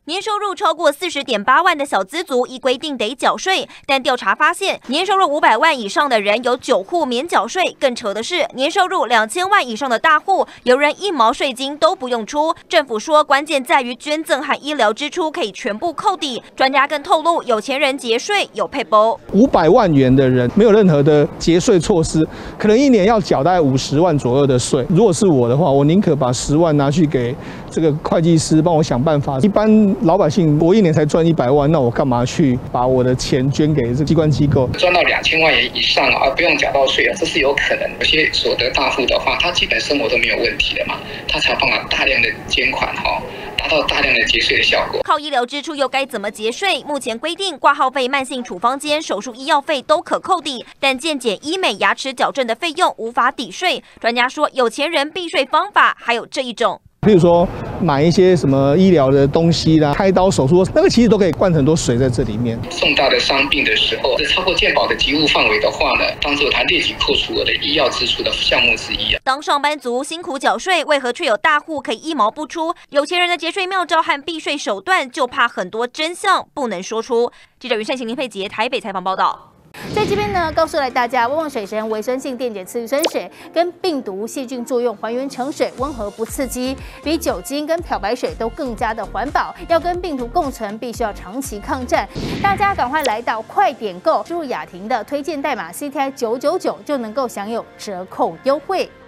年收入超过40.8万的小资族依规定得缴税，但调查发现，年收入500万以上的人有9户免缴税。更扯的是，年收入2000万以上的大户，有人1毛税金都不用出。政府说，关键在于捐赠和医疗支出可以全部扣抵。专家更透露，有钱人节税有配包 ，500万元的人没有任何的节税措施，可能1年要缴大概50万左右的税。如果是我的话，我宁可把10万拿去给这个会计师帮我想办法。一般老百姓，我1年才赚100万，那我干嘛去把我的钱捐给这机关机构？ 赚到2000万元以上啊，不用缴到税啊，这是有可能。有些所得大户的话，他基本生活都没有问题的嘛，他才有办法大量的捐款达到大量的节税的效果。 靠医疗支出又该怎么节税？目前规定，挂号费、慢性处方间、手术医药费都可扣抵，但健检、医美、牙齿矫正的费用无法抵税。专家说，有钱人避税方法还有这一种。 譬如说买一些什么医疗的东西啦，开刀手术，那个其实都可以灌很多水在这里面。 重大的伤病的时候，超过健保的给付范围的话呢，当做他列举扣除额的医药支出的项目之一啊。 当上班族辛苦缴税，为何却有大户可以1毛不出？有钱人的节税妙招和避税手段，就怕很多真相不能说出。记者袁善行、林佩杰台北采访报道。 在这边呢，告诉来大家，旺旺水神维生性电解次氯酸水跟病毒、细菌作用还原成水，温和不刺激，比酒精跟漂白水都更加的环保。要跟病毒共存，必须要长期抗战。大家赶快来到快点购，输入雅婷的推荐代码 CTI999就能够享有折扣优惠。